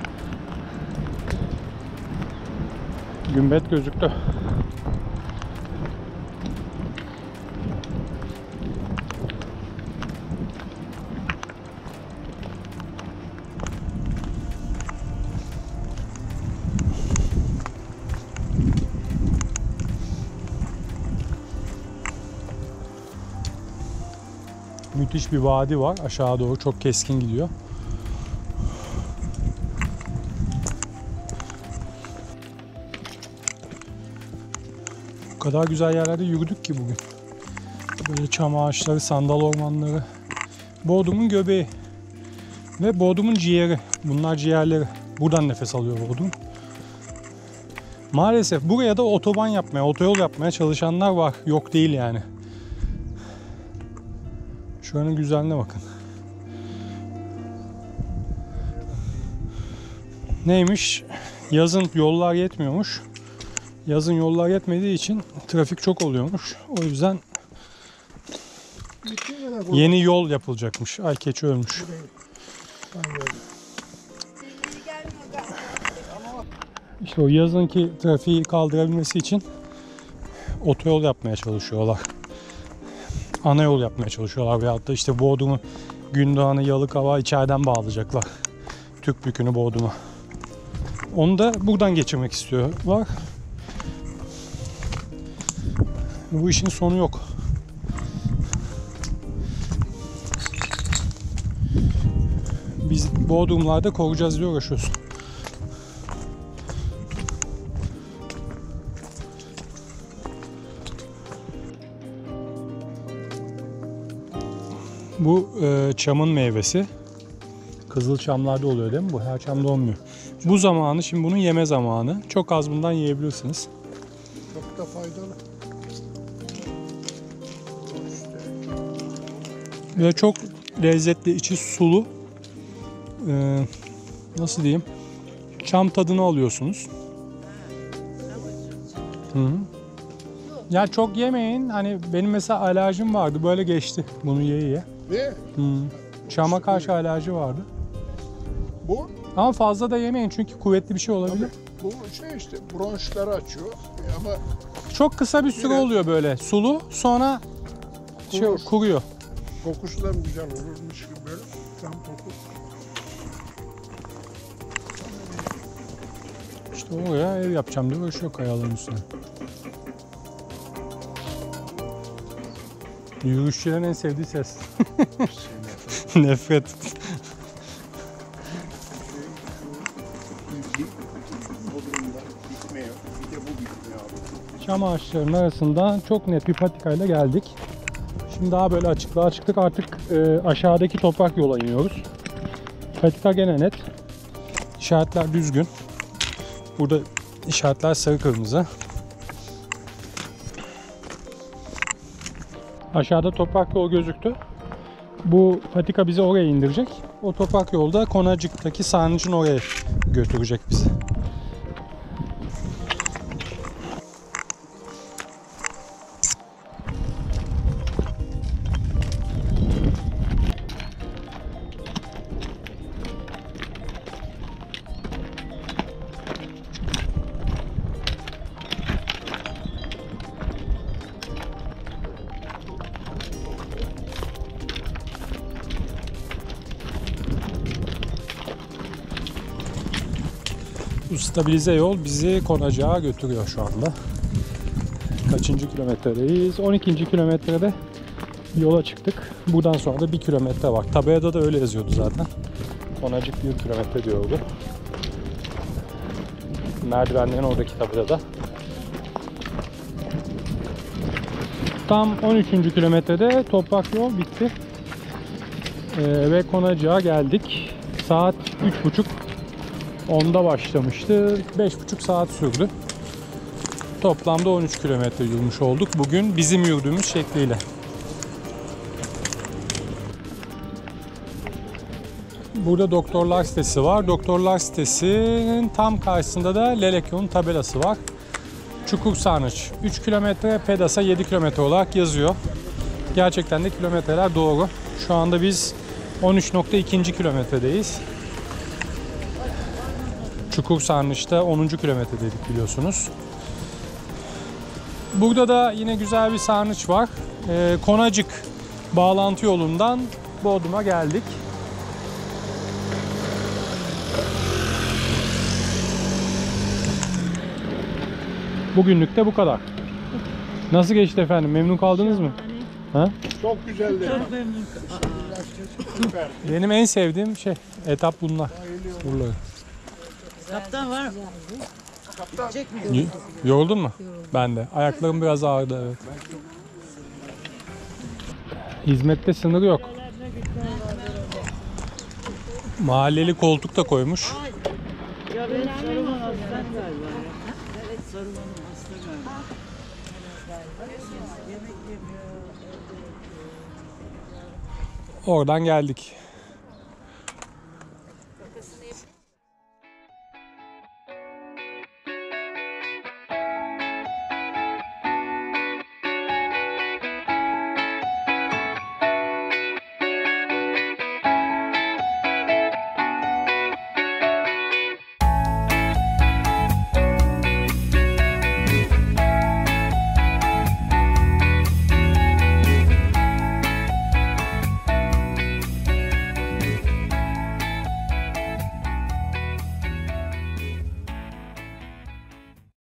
Gümbet gözüktü. Müthiş bir vadi var. Aşağı doğru çok keskin gidiyor. O kadar güzel yerlerde yürüdük ki bugün. Böyle çam ağaçları, sandal ormanları. Bodrum'un göbeği. Ve Bodrum'un ciğeri. Bunlar ciğerleri. Buradan nefes alıyor Bodrum. Maalesef buraya da otoban yapmaya, otoyol yapmaya çalışanlar var. Yok değil yani. Şuranın güzelliğine bakın. Neymiş? Yazın yollar yetmiyormuş. Yazın yollar yetmediği için trafik çok oluyormuş. O yüzden yeni yol yapılacakmış. Ay keçi ölmüş. İşte o yazınki trafiği kaldırabilmesi için otoyol yapmaya çalışıyorlar. Ana yol yapmaya çalışıyorlar. Veyahut da işte Bodrum'u, Gündoğan'ı, Yalıkava içeriden bağlayacaklar. Türkbükü'nü Bodrum'a. Onu da buradan geçirmek istiyorlar. Bu işin sonu yok. Biz Bodrumlarda koruyacağız diye uğraşıyoruz. Bu çamın meyvesi. Kızıl çamlarda oluyor değil mi? Bu her çamda olmuyor. Bu zamanı, şimdi bunun yeme zamanı. Çok az bundan yiyebilirsiniz. Çok da faydalı. Ve çok lezzetli, içi sulu. Nasıl diyeyim? Çam tadını alıyorsunuz. Hı-hı. Ya çok yemeyin. Hani benim mesela alerjim vardı. Böyle geçti. Bunu ye. Ne? Hı. Çama karşı alerji vardı. Bu? Ama fazla da yemeyin çünkü kuvvetli bir şey olabilir. Bu şey işte bronşları açıyor ama Çok kısa bir süre oluyor böyle sulu. Sonra Kurur. kuruyor. kokusu da güzel olurmuş gibi böyle. Tam koku. İşte oraya ev yapacağım diye uğraşıyor kayaların üstüne. Yürüyüşçülerin en sevdiği ses. Nefret. Bodrum'da bitmiyor. Bir de bu bitmiyor abi. Çam ağaçlarının arasından çok net bir patikayla geldik. Şimdi daha böyle açıklığa çıktık. Artık aşağıdaki toprak yola iniyoruz. Patika gene net. İşaretler düzgün. Burada işaretler sarı kırmızı. Aşağıda toprak yol gözüktü. Bu patika bizi oraya indirecek. O toprak yolda Konacık'taki sarnıcın oraya götürecek bizi. Bu stabilize yol bizi Konacık'a götürüyor şu anda. Kaçıncı kilometredeyiz? 12. kilometrede yola çıktık. Buradan sonra da 1 kilometre var. Tabelada da öyle yazıyordu zaten. Konacık 1 kilometre diyordu. Merdivenlerin oradaki tabelada. Tam 13. kilometrede toprak yol bitti. Ve Konacık'a geldik. Saat 3.30. 10'da başlamıştı. 5,5 saat sürdü. Toplamda 13 kilometre yürümüş olduk. Bugün bizim yürüdüğümüz şekliyle. Burada doktorlar sitesi var. Doktorlar sitesinin tam karşısında da Lelekyol'un tabelası var. Çukursarnıç 3 kilometre, Pedasa 7 kilometre olarak yazıyor. Gerçekten de kilometreler doğru. Şu anda biz 13.2. kilometredeyiz. Çukursarnıç'ta 10. kilometredeydik biliyorsunuz. Burada da yine güzel bir sarnıç var. Konacık bağlantı yolundan Bodrum'a geldik. Bugünlük de bu kadar. Nasıl geçti efendim? Memnun kaldınız mı? Ha? Çok güzeldi. Çok memnun. Süper. Benim en sevdiğim şey etap bunlar. Bayılıyorum. Buraları. Kaptan var mı? Gidecek mi? Yoruldun mu? Ben de. Ayaklarım biraz ağrıdı, evet. Hizmette sınır yok. Mahalleli koltuk da koymuş. Ya benim Saruman hasta galiba ya. Evet, Saruman'ın hasta galiba. Oradan geldik.